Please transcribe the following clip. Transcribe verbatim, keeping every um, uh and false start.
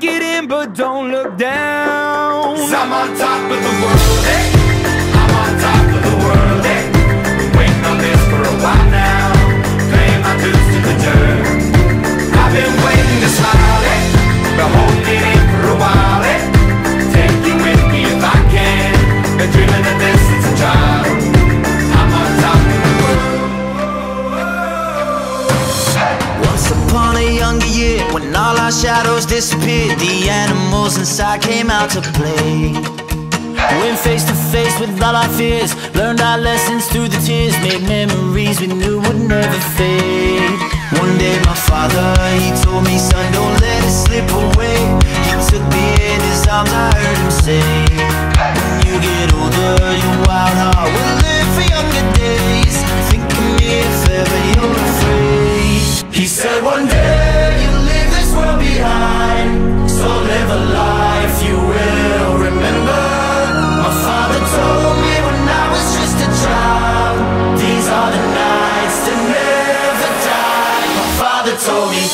it in, but don't look down. 'Cause I'm on top of the world, hey. I'm on top of the world, hey. Been waiting on this for a while now, paying my dues to the dirt. I've been waiting to smile, hey. Been holding it in for a while, hey. Take you with me if I can. Been dreaming of this since a child. I'm on top of the world. Once upon a younger year, when all our shadows disappeared, the animals inside came out to play. Went face to face with all our fears, learned our lessons through the tears, made memories we knew would never fade. One day my father, he told me, son, don't let it slip away. He took me in his arms, I heard him say, when you get older, your wild heart will live for younger days. Think of me if ever you're afraid. He said one day you'll leave this world behind, so live a life you will remember. My father told me when I was just a child, these are the nights that never die. My father told me.